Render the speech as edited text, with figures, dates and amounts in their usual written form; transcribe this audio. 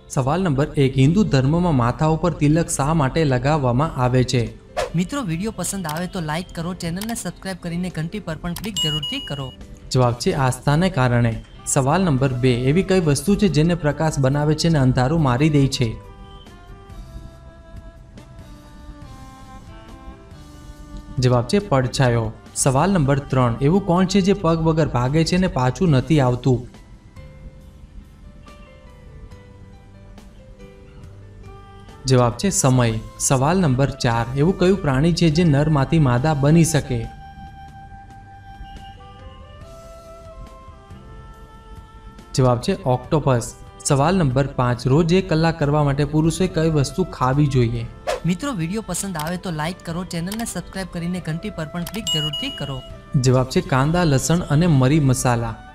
सवाल नंबर 1 हिंदू धर्म में माथा पर तिलक शा माटे लगाववामां आवे छे? मित्रों वीडियो पसंद आवे तो लाइक करो, चैनल ने सब्सक्राइब करीने घंटी पर पण क्लिक जरूरथी करो। जवाब छे आस्था ने कारणे। सवाल नंबर 2 एवी कई वस्तु छे जेने प्रकाश बनावे छे ने अंधारू मारी दे छे? जवाब छे પડછાયો। सवाल नंबर 3 एवुं कोण छे जे पग वगर भागे छे ने पाछुं नथी आवतुं? जवाब छे समय। सवाल नंबर 4 एवुं कयुं प्राणी छे जे नरमांथी मादा बनी शके? जवाब छे ऑक्टोपस। सवाल नंबर 5 रोज 1 कलाक करवा माटे पुरुषोए कई वस्तु खावी जोईए? मित्रों वीडियो पसंद आवे तो लाइक करो, चैनल ने सब्सक्राइब करीने घंटी पर पण क्लिक जरूरथी करो। जवाब छे कांदा, लसण अने मरी मसाला।